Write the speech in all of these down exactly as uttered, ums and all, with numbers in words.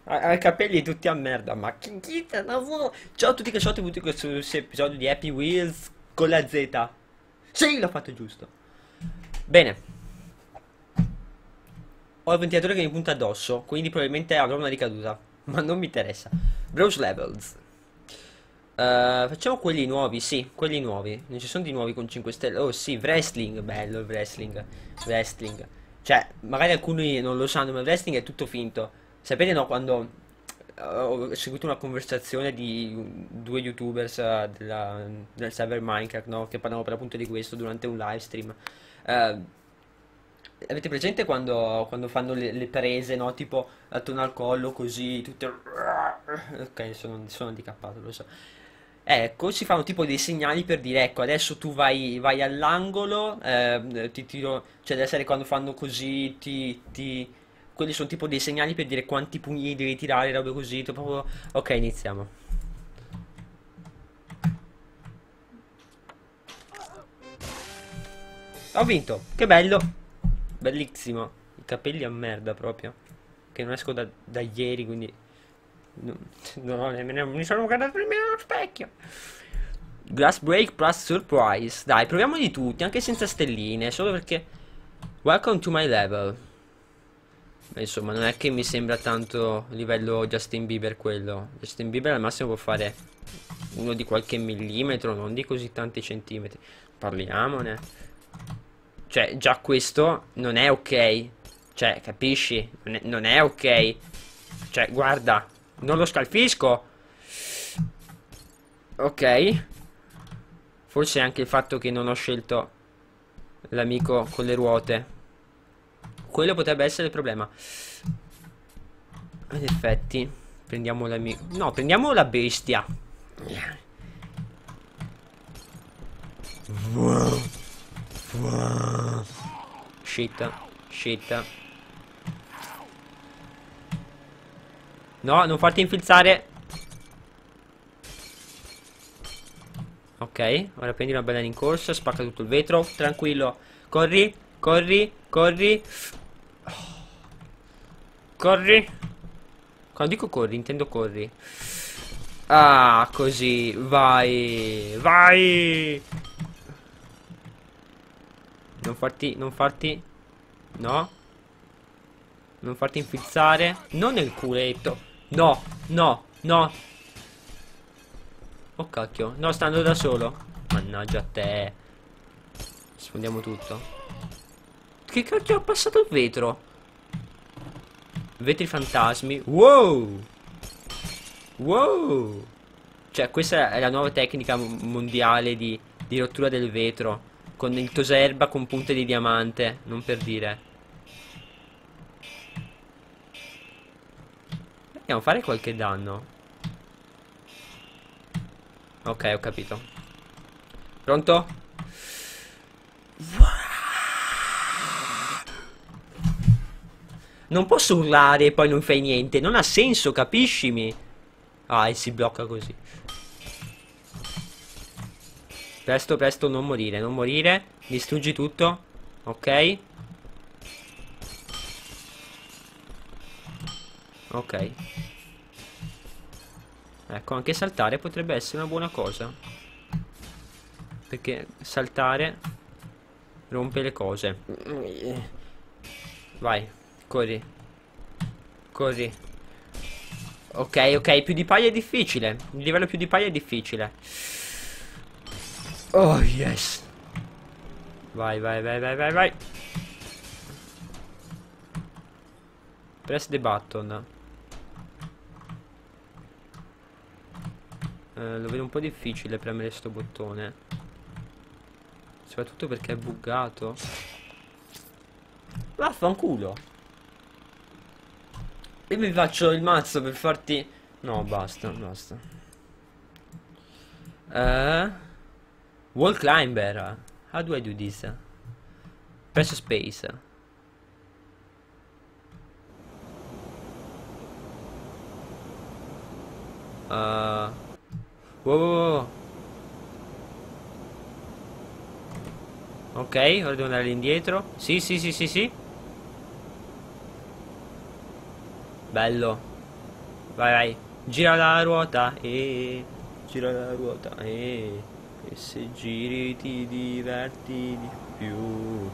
Ha, ha i capelli tutti a merda, ma chi, chi te la vuole? Ciao a tutti che sono venuti in questo episodio di Happy Wheels con la Z. Sì, l'ho fatto giusto. Bene, ho il ventilatore che mi punta addosso, quindi probabilmente avrò una ricaduta, ma non mi interessa. Browse Levels. Eh, facciamo quelli nuovi, sì, quelli nuovi. Non ci sono di nuovi con cinque stelle. Oh sì, wrestling, bello il wrestling. Wrestling. Cioè, magari alcuni non lo sanno, ma il wrestling è tutto finto. Sapete no, quando eh, ho seguito una conversazione di due youtubers eh, della- del server Minecraft, no? Che parlavano per appunto di questo durante un live stream. Eh, avete presente quando, quando fanno le, le prese, no? Tipo attorno al collo, così, tutte... Ok, sono, sono handicappato, lo so. Ecco, si fanno tipo dei segnali per dire, ecco, adesso tu vai, vai all'angolo, eh, ti tiro, cioè deve essere quando fanno così, ti, ti... Quelli sono tipo dei segnali per dire quanti pugni devi tirare, robe così, tu proprio... Ok, iniziamo. Ho vinto, che bello, bellissimo. I capelli a merda proprio, che non esco da, da ieri, quindi... No, non ho nemmeno, mi sono guardato nemmeno allo specchio. Glass Break plus Surprise. Dai, proviamo di tutti, anche senza stelline, solo perché... Welcome to my level. Beh, insomma, non è che mi sembra tanto livello Justin Bieber quello. Justin Bieber al massimo può fare uno di qualche millimetro, non di così tanti centimetri. Parliamone. Cioè, già questo non è ok. Cioè, capisci? Non è, non è ok. Cioè, guarda, non lo scalfisco. Ok. Forse anche il fatto che non ho scelto l'amico con le ruote. Quello potrebbe essere il problema. In effetti, prendiamo l'amico. No, prendiamo la bestia. Shit, shit. No, non farti infilzare. Ok, ora prendi una bella rincorsa, spacca tutto il vetro. Tranquillo. Corri, corri, corri. Corri. Quando dico corri, intendo corri. Ah, così. Vai. Vai. Non farti, non farti. No. Non farti infilzare. Non nel culetto. No, no, no. Oh cacchio. No, sta andando da solo. Mannaggia a te. Sfondiamo tutto. Che cacchio ha passato il vetro? Vetri fantasmi. Wow. Wow. Cioè, questa è la nuova tecnica mo- mondiale di, di rottura del vetro. Con il toserba con punte di diamante. Non per dire. Andiamo a fare qualche danno. Ok, ho capito. Pronto? Non posso urlare e poi non fai niente. Non ha senso, capiscimi? Ah, e si blocca così. Presto, presto, non morire, non morire. Distruggi tutto. Ok. Ok. Ecco, anche saltare potrebbe essere una buona cosa. Perché saltare rompe le cose. Vai, corri, corri. Ok, ok, più di paglia è difficile. Il livello più di paglia è difficile. Oh, yes. Vai, vai, vai, vai, vai, vai. Press the button. Eh, lo vedo un po' difficile premere sto bottone. Soprattutto perché è buggato. Vaffanculo. Io mi faccio il mazzo per farti... No, basta, basta. Eh... Wall climber. How do I do this? Press space. Uh... Wow, wow, wow. Ok, ora devo andare indietro. Sì, sì, sì, sì, sì. Bello. Vai, vai. Gira la ruota e... Gira la ruota e... E se giri ti diverti di più.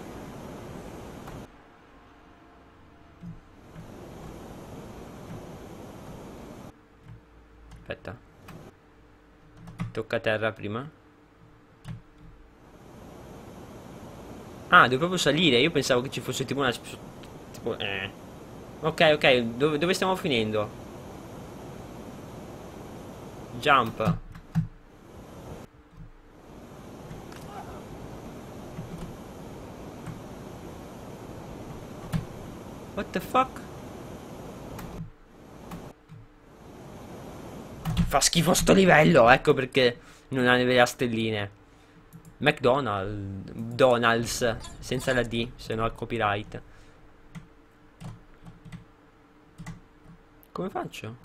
Aspetta. Tocca a terra prima. Ah, devo proprio salire. Io pensavo che ci fosse tipo una... Tipo... Eh. Ok, ok. Dove, dove stiamo finendo? Jump. What the fuck? Fa schifo sto livello, ecco perché non ha le stelline. McDonald's, Donald's, senza la D, se no il copyright. Come faccio?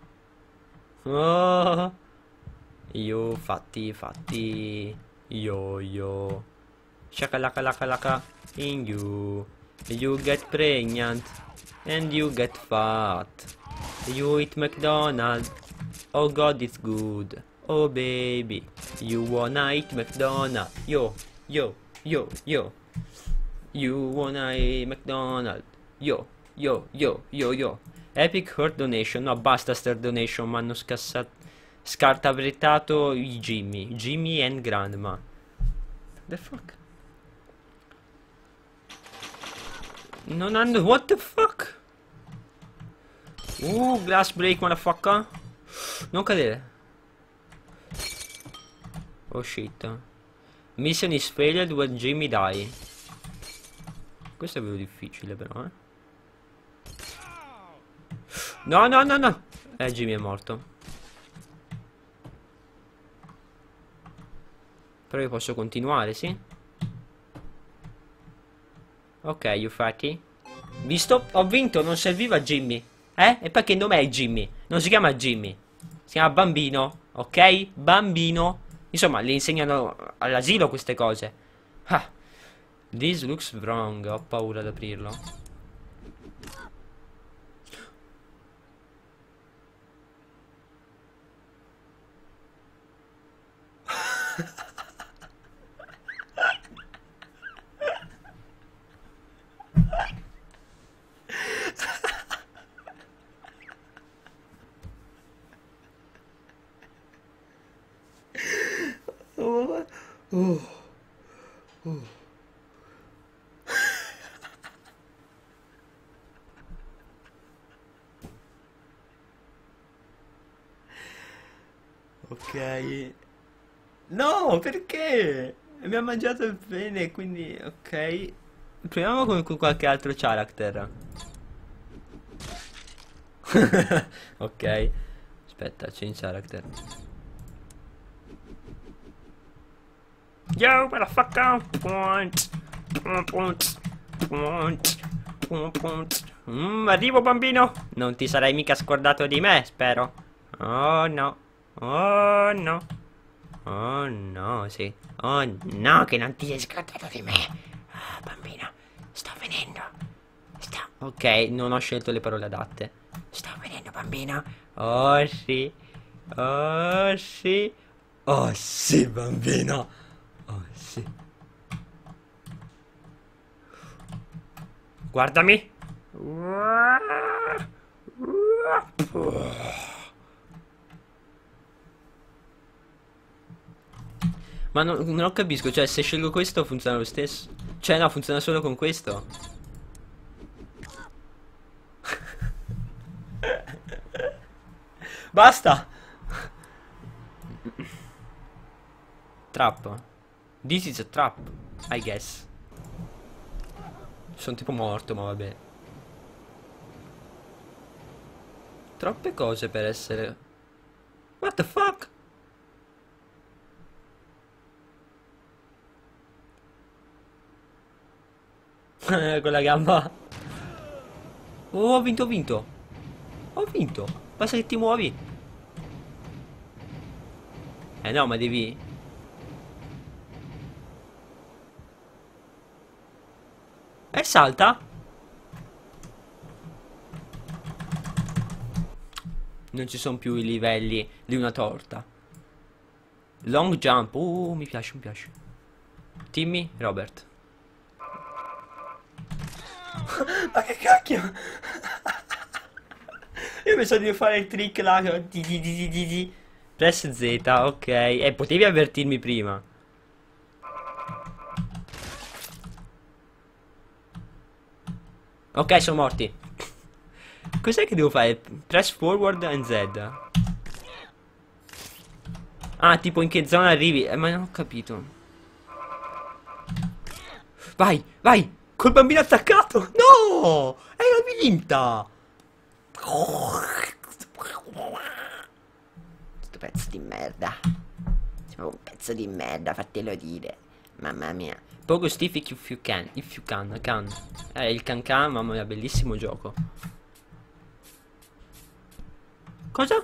Oh, io fatti, fatti, yo yo, shakalaka in you, you get pregnant, and you get fat, you eat McDonald's, oh god it's good. Oh baby, you wanna eat McDonald's? Yo, yo, yo, yo. You wanna eat McDonald's? Yo, yo, yo, yo, yo. Epic Heart Donation. No, basta Star Donation, mi hanno scassato. Scartavretato i Jimmy. Jimmy and Grandma. The fuck? Non hanno... What the fuck? Uh, glass break, motherfucker. Non cadere. Oh shit. Mission is failed when Jimmy die. Questo è proprio difficile però, eh. No, no, no, no. Eh, Jimmy è morto. Però io posso continuare, sì? Ok, you fatty. Visto? Ho vinto, non serviva Jimmy. Eh? E perché nome è Jimmy? Non si chiama Jimmy. Si chiama Bambino. Ok? Bambino. Insomma, le insegnano all'asilo queste cose. Ah. This looks wrong. Ho paura ad aprirlo. Oh. Oh. Oh. Ok. No, perché? Mi ha mangiato il pene, quindi... Ok. Proviamo con, con qualche altro character. Ok. Aspetta, change character. Yo, motherfucker! Point! Point! Point! Point! Mm, arrivo, bambino! Non ti sarai mica scordato di me, spero. Oh no. Oh no. Oh no, sì. Oh no, che non ti sei scordato di me. Oh, bambino, sto venendo. Sto... Ok, non ho scelto le parole adatte. Sto venendo, bambino. Oh sì. Oh sì. Oh sì, bambino. Oh sì. Guardami. Ma non, non lo capisco, cioè se scelgo questo funziona lo stesso. Cioè no, funziona solo con questo. Basta. Trap. This is a trap, I guess. Sono tipo morto, ma vabbè. Troppe cose per essere... What the fuck? Con la gamba. Oh, ho vinto, ho vinto. Ho vinto. Basta che ti muovi. Eh no, ma devi... E salta. Non ci sono più i livelli di una torta. Long jump. Uh, mi piace, mi piace. Timmy, Robert. Ma che cacchio? Io pensavo di fare il trick là. Di, di, di, di, di, di. Press Z, ok. E potevi avvertirmi prima. Ok, sono morti. Cos'è che devo fare? Press forward and Z. Ah, tipo in che zona arrivi? Eh, ma non ho capito. Vai, vai! Col bambino attaccato! No! È una vinta! Sto pezzo di merda. Siamo un pezzo di merda, fatelo dire. Mamma mia. Pogo Steve if you can. If you can, can. Eh, il can can, mamma mia, bellissimo gioco. Cosa?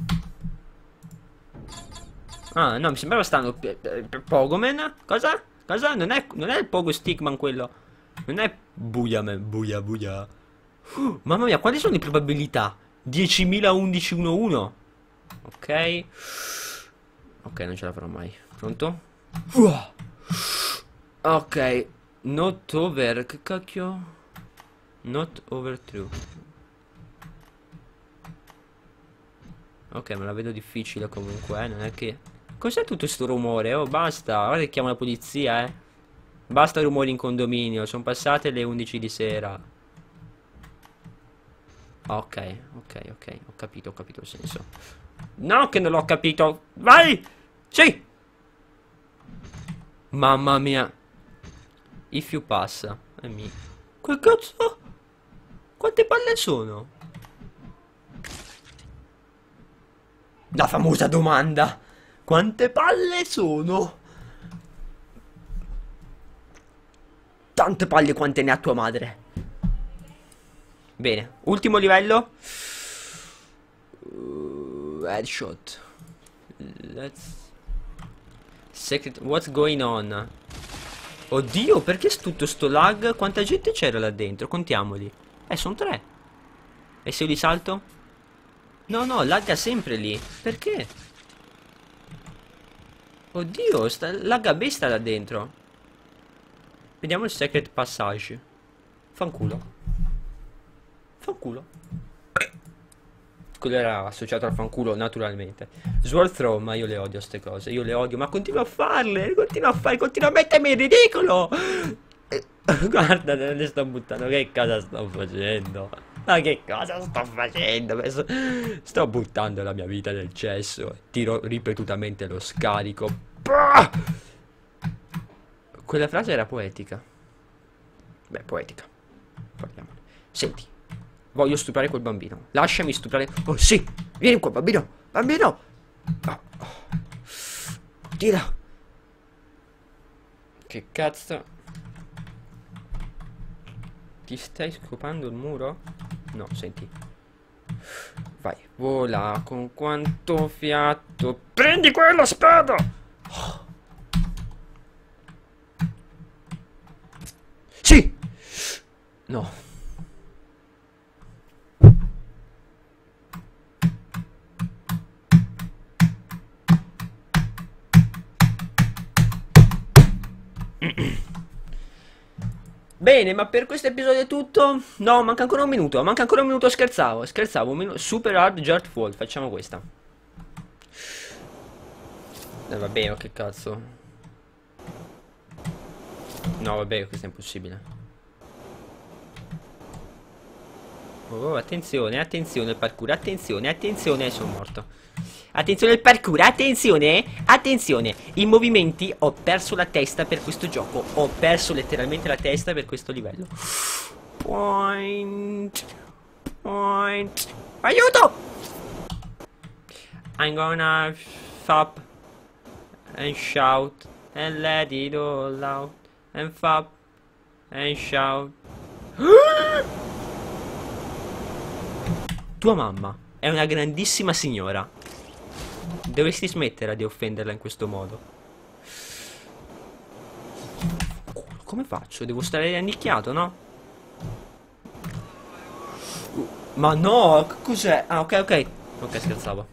Ah, no, mi sembrava stanno Pogoman. Cosa? Cosa? Non è, non è il Pogo Stickman quello. Non è Buiaman. Buia, buia. Uh, mamma mia, quali sono le probabilità? diecimila undici uno uno. Ok. Ok, non ce la farò mai. Pronto? Uh. Ok. Not over. Che cacchio? Not over true. Ok, me la vedo difficile comunque, eh. Non è che... Cos'è tutto sto rumore? Oh, basta. Guarda che chiamo la polizia, eh. Basta rumori in condominio. Sono passate le undici di sera. Ok, ok, ok. Ho capito, ho capito il senso. No, che non l'ho capito. Vai! Sì! Mamma mia. If you pass. E mi... Che cazzo? Quante palle sono? La famosa domanda. Quante palle sono? Tante palle quante ne ha tua madre. Bene, ultimo livello. uh, Headshot. Let's... Secret... What's going on? Oddio, perché tutto sto lag? Quanta gente c'era là dentro? Contiamoli. Eh, sono tre. E se io li salto? No, no, lagga sempre lì. Perché? Oddio, sta... lagga bestia là dentro. Vediamo il secret passage. Fanculo. Fanculo. Quello era associato al fanculo naturalmente. Sword throw, ma io le odio ste cose. Io le odio, ma continua a farle. Continua a fare, continua a mettermi in ridicolo. Guarda, ne sto buttando. Che cosa sto facendo? Ma che cosa sto facendo? Sto buttando la mia vita nel cesso. Tiro ripetutamente lo scarico. Bah! Quella frase era poetica. Beh, poetica. Parliamone. Senti, voglio stuprare quel bambino. Lasciami stuprare. Oh sì, vieni qua bambino. Bambino. Oh, oh. Tira. Che cazzo? Ti stai scopando il muro? No, senti. Vai, vola con quanto fiato. Prendi quella spada. Oh. Sì. No. Bene, ma per questo episodio è tutto. No, manca ancora un minuto. Manca ancora un minuto, scherzavo. Scherzavo, un minuto. Super Hard Jet Fall. Facciamo questa. Eh, vabbè, ma che cazzo. No, vabbè, questo è impossibile. Oh, attenzione, attenzione il parkour. Attenzione, attenzione. Sono morto. Attenzione al parkour, attenzione, attenzione. I movimenti, ho perso la testa per questo gioco. Ho perso letteralmente la testa per questo livello. Point. Point. Aiuto! I'm gonna fap and shout and let it all out and fap and shout. Tua mamma è una grandissima signora. Dovresti smettere di offenderla in questo modo. Come faccio? Devo stare rannicchiato, no? Uh, ma no, cos'è? Ah, ok, ok. Ok, scherzavo.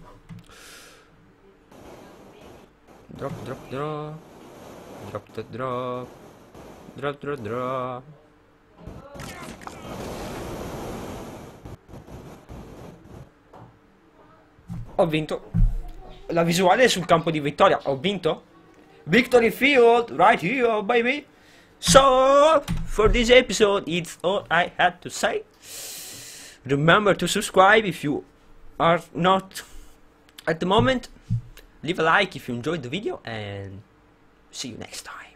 Drop, drop, drop. Drop, drop, drop. Drop, drop, drop. Ho vinto. La visuale è sul campo di vittoria. Ho vinto. Victory Field, right here, baby. So, for this episode, it's all I had to say. Remember to subscribe if you are not at the moment. Leave a like if you enjoyed the video, and see you next time.